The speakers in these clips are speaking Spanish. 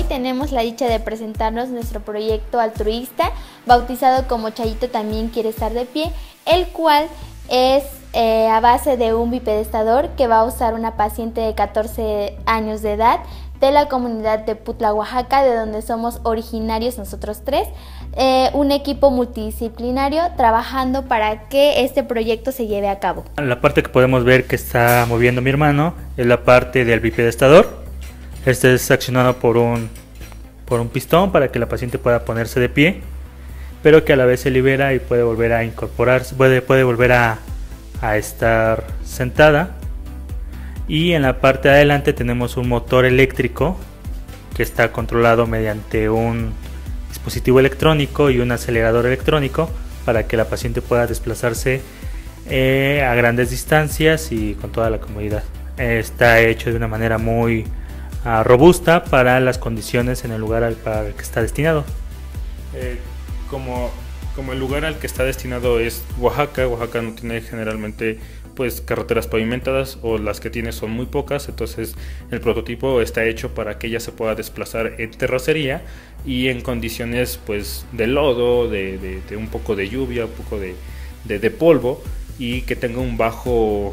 tenemos la dicha de presentarnos nuestro proyecto altruista bautizado como Chayito también quiere estar de pie, el cual es a base de un bipedestador que va a usar una paciente de 14 años de edad de la comunidad de Putla, Oaxaca, de donde somos originarios nosotros tres, un equipo multidisciplinario trabajando para que este proyecto se lleve a cabo. La parte que podemos ver que está moviendo mi hermano es la parte del bipedestador. Este es accionado por un pistón para que la paciente pueda ponerse de pie, pero que a la vez se libera y puede volver a incorporarse, puede volver a estar sentada. Y en la parte de adelante tenemos un motor eléctrico que está controlado mediante un dispositivo electrónico y un acelerador electrónico para que la paciente pueda desplazarse a grandes distancias y con toda la comodidad. Está hecho de una manera muy robusta para las condiciones en el lugar para el que está destinado. Como el lugar al que está destinado es Oaxaca no tiene generalmente pues carreteras pavimentadas, o las que tiene son muy pocas, entonces el prototipo está hecho para que ella se pueda desplazar en terracería y en condiciones pues de lodo, de un poco de lluvia, un poco de polvo, y que tenga un bajo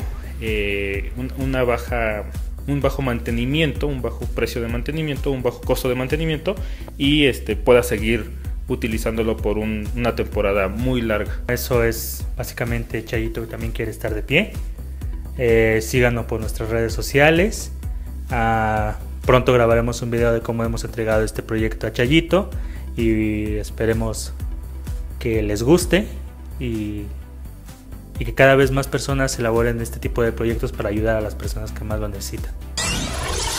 mantenimiento, un bajo precio de mantenimiento, un bajo costo de mantenimiento, y pueda seguir utilizándolo por una temporada muy larga. Eso es básicamente Chayito que también quiere estar de pie. Síganos por nuestras redes sociales. Pronto grabaremos un video de cómo hemos entregado este proyecto a Chayito y esperemos que les guste y que cada vez más personas elaboren este tipo de proyectos para ayudar a las personas que más lo necesitan.